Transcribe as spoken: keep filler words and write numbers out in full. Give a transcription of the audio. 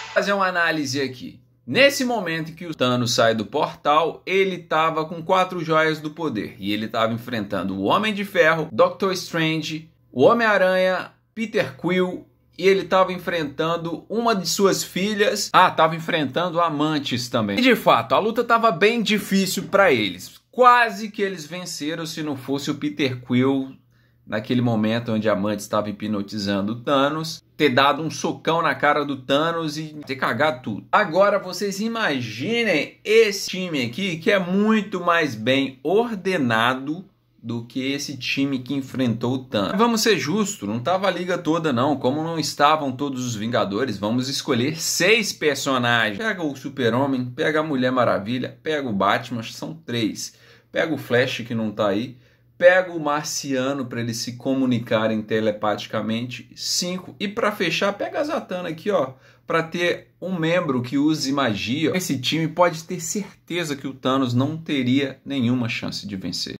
fazer uma análise aqui. Nesse momento que o Thanos sai do portal, ele estava com quatro joias do poder. E ele estava enfrentando o Homem de Ferro, Doctor Strange, o Homem-Aranha, Peter Quill, e ele estava enfrentando uma de suas filhas. Ah, estava enfrentando amantes também. E de fato, a luta estava bem difícil para eles. Quase que eles venceram se não fosse o Peter Quill, naquele momento onde a Mantis estava hipnotizando o Thanos, ter dado um socão na cara do Thanos e ter cagado tudo. Agora vocês imaginem esse time aqui, que é muito mais bem ordenado do que esse time que enfrentou o Thanos. Vamos ser justos, não estava a liga toda não, como não estavam todos os Vingadores, vamos escolher seis personagens. Pega o Super-Homem, pega a Mulher Maravilha, pega o Batman, são três. Pega o Flash, que não tá aí, pega o Marciano para eles se comunicarem telepaticamente, cinco. E para fechar, pega a Zatanna aqui, ó, para ter um membro que use magia. Esse time pode ter certeza que o Thanos não teria nenhuma chance de vencer.